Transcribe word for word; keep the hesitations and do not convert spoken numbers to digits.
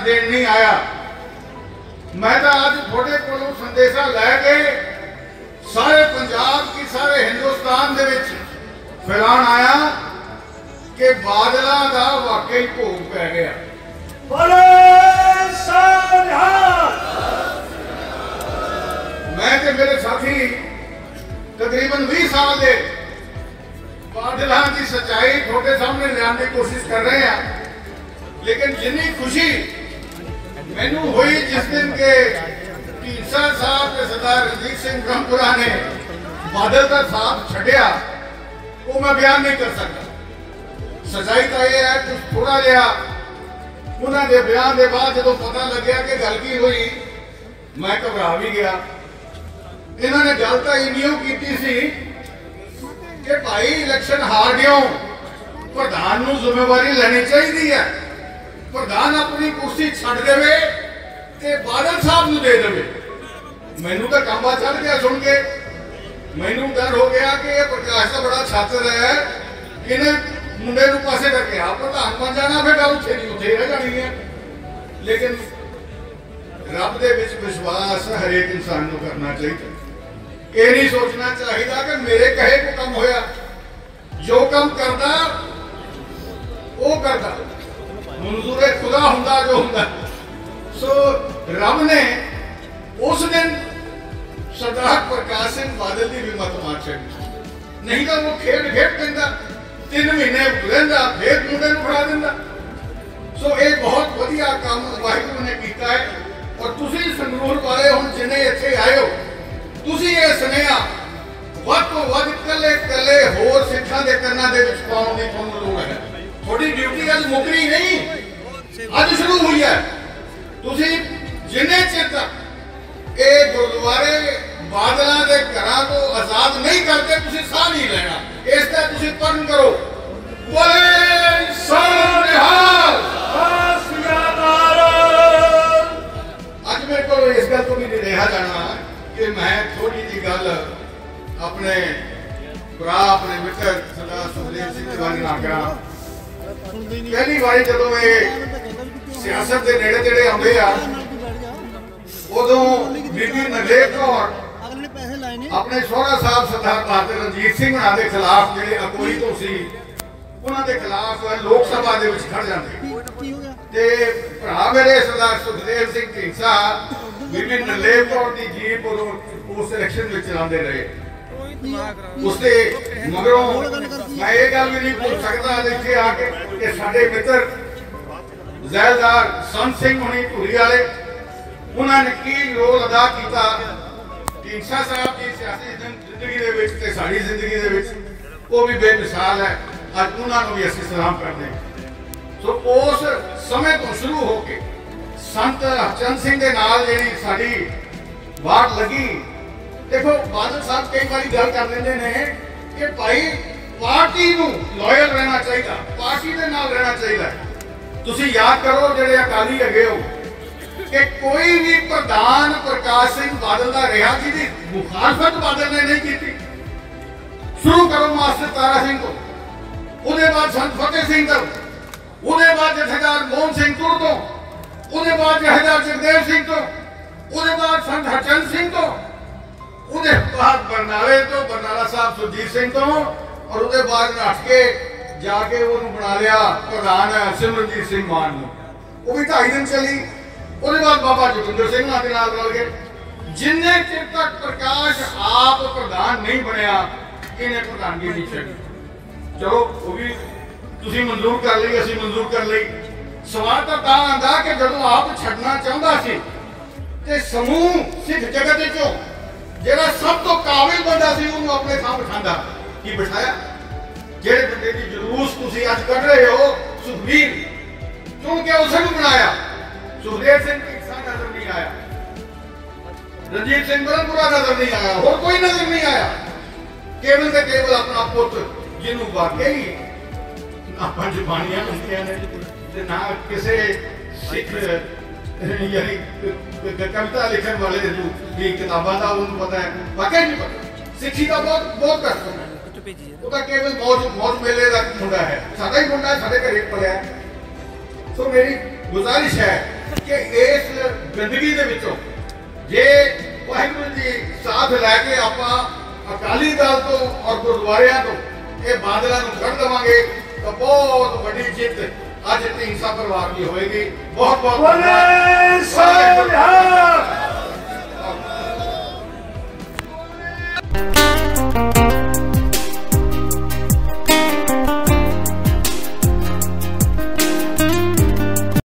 Then नहीं आया। मैं तो आज थोड़े को संदेशा लैके सारे पंजाब की सारे हिंदुस्तान दे विच फैलाण आया कि बादलों का वाकई भोग पै गया। मैं ते मेरे साथी तकरीबन बीस साल दे बादलों की सच्चाई थोड़े सामने लियाने की कोशिश कर रहे हैं, लेकिन जिन्नी खुशी मैनू हुई जिस दिन के ढींडसा साहब के सरदार रणजीत सिंह ब्रह्मपुरा ने बादल का साथ छड़िया, वो मैं बयान नहीं कर सकता। सच्चाई तो यह है कि थोड़ा जहा उन्होंने बयान के बाद जो पता लग्या कि गल की हुई, मैं घबरा भी गया। इन्होंने गल तो इनियों की सी कि भाई इलेक्शन हार गयो, प्रधान नूं जिम्मेवारी लेनी चाहिए है, प्रधान अपनी कुर्सी छड़ देवे ते बादल साहब नूं दे देवे। मैनू तो कंबा चढ़ गया सुन के, मैनू डर हो गया कि यह प्रकाश का बड़ा छात्र है, इन्हें मुंडे नूं पासे करके आप प्रधान बन जाना, फिर गल उत्थे नहीं उत्थे रह जानी है। लेकिन रब दे विच विश्वास हरेक इंसान नूं करना चाहिए। ये नहीं सोचना चाहिए कि मेरे कहे को कम होया, जो कम करता वो करता, मंजूरे खुदा हुंदा जो हुंदा। सो रब ने उस दिन सरदार प्रकाश सिंह बादल की भी मत मार छड़ी, नहीं तो वो खेड खेड देंदा, तीन महीने रहंदा, फिर मुंडे नूं फड़ा देंदा। सो ये बहुत वधिया काम वाहिगुरू ने किया है। और तुसीं संगरूर वाले हुण जिन्ने इत्थे आए हो, तुसीं ये सुनेहा वध तो वध कले कले होर सिखां दे कन्नां दे विच पाउण दी तुहानूं लोड़ है। थोड़ी ड्यूटी अज मुकरी नहीं, अज शुरू हुई है। तुसीं जिन्ने चिर तक ये गुरुद्वारे बादलों के घरां तो आजाद नहीं करते, तुसीं साह नहीं लेना। इसका तुसीं पढ़न करो, बोले सोनिहाल। अज मेरे को इस गल तो भी नहीं रहा जाना कि मैं थोड़ी जी गल अपने भरा अपने मित्र सरदार सुखदेव सिंह तिवारी नाल करा। पहली बारी जदों ये सियासत के नेड़े तेड़े आउंदे आ, उदों बीबी नगलेक कौर अपने सोहरा साहब सरदार बहादुर रणजीत सिंह हुणां दे खिलाफ जिहड़े अगुवाई तो सी उन्हां दे खिलाफ लोक सभा दे विच खड़ जांदे ते भरा मेरे सरदार सुखदेव सिंह ढींडसा बीबी नगलेक कौर दी जीप उस इलेक्शन में चलाते रहे। उसके मगरों मैं ये गल भी नहीं भूल सकता इत्थे आके कि साडे मित्र जैलदार संत सिंह हुणी धूरी वाले उन्होंने की रोल अदा किया ढींडसा साहब की सियासी जिंदगी दे विच ते साडी जिंदगी दे विच, वो भी बेमिसाल है। अज उन्होंने भी असीं सलाम करते हैं। सो उस समय तो शुरू होके संत हरचंद सिंह के नाल जिहड़ी साडी वाट लगी। देखो बादल साहब कई बार गल कर लेंदे ने कि भाई पार्टी नूं लॉयल रहना चाहिए, पार्टी दे नाल रहना चाहिए। तुसीं याद करो जिहड़े अकाली हैगे हो कि कोई भी प्रधान प्रकाश सिंह बादल का रहा जिहदी मुखालफत बादल ने नहीं की। शुरू करो मास्टर तारा सिंह को, उसके बाद संत फतेह सिंह तो, उसके बाद जथेदार मोहन सिंह तुर तो, उसके बाद जथेदार जगदेव सिंह तो, उसके बाद संत हरचंद सिंह तो, उसके बाद बरनाले तो बरनाला साहब सुरजीत सिंह तो, और उसके बाद नठ के जाके उन्होंने बना लिया प्रधान सिमरनजीत सिंह मान। वो भी ढाई दिन चली। उसके बाद बाबा जोगिंदर सिंह नाल रल गए। जिन्ने चिर तक प्रकाश आप प्रधान नहीं बनया इन्हें प्रधानगी नहीं छड़ी। चलो वो भी तुसीं मंजूर कर ली, असीं मंजूर कर ली। सवाल तो तां आंदा कि जदों आप छड्डना चाहुंदा सी ते समूह सिख जगत विचों जिहड़ा सब तो काबिल बंदा सी उन्होंने अपने थां बिठांदा की बिठाया। जिहड़े बंदे दी जुलूस तुसीं अज कढ रहे हो सुखबीर चुन के उस नूं बनाया। सुखदेव सिंह ढींडसा नजर नहीं आया, रणजीत सिंह ब्रह्मपुरा नजर नहीं आया, और कोई नजर नहीं आया। केवल ते केवल अपना पुत्र जिन्हों वाकई ना पंज बाणियां लिखियां ने ते ना किसी सिख यानी कविता लिखने वाले भी किताबां का उन्हें पता है, वाकई नहीं पता। सिक्खी का बहुत बहुत कष्ट है, वो तो केवल मौज मौज मेले का मुंडा है, साडा ही मुंडा है, साडे घरे पलिया है। सो मेरी गुजारिश है कि इस गंदगी दे विचों जे वाहिगुरू जी साथ लैके आपां अकाली दल तो और गुरुद्वारियां तो ये बादलों को कढ़ देवांगे तो बहुत बड़ी जित अज ढींडसा परिवार की होएगी। बहुत बहुत धन्यवाद।